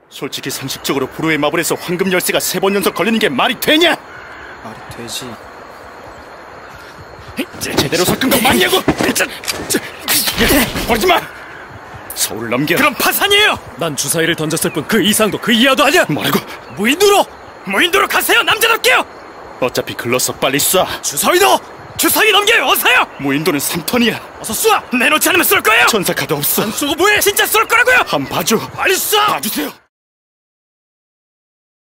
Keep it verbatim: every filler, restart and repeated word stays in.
솔직히 상식적으로 불후의 마블에서 황금 열쇠가 세 번 연속 걸리는 게 말이 되냐? 말이 되지. 제대로 섞은 거 맞냐고! 버리지 마! 서울 넘겨. 그럼 파산이에요! 난 주사위를 던졌을 뿐 그 이상도 그 이하도 아니야! 뭐라고? 무인도로! 무인도로 가세요, 남자답게요! 어차피 글렀어, 빨리 쏴. 주사위도! 주사위 넘겨요, 어서요! 무인도는 삼 턴이야. 어서 쏴! 내놓지 않으면 쏠 거예요! 천사 카드 없어. 안 쏘고 뭐해! 진짜 쏠 거라고요! 한 봐줘. 빨리 쏴! 봐주세요.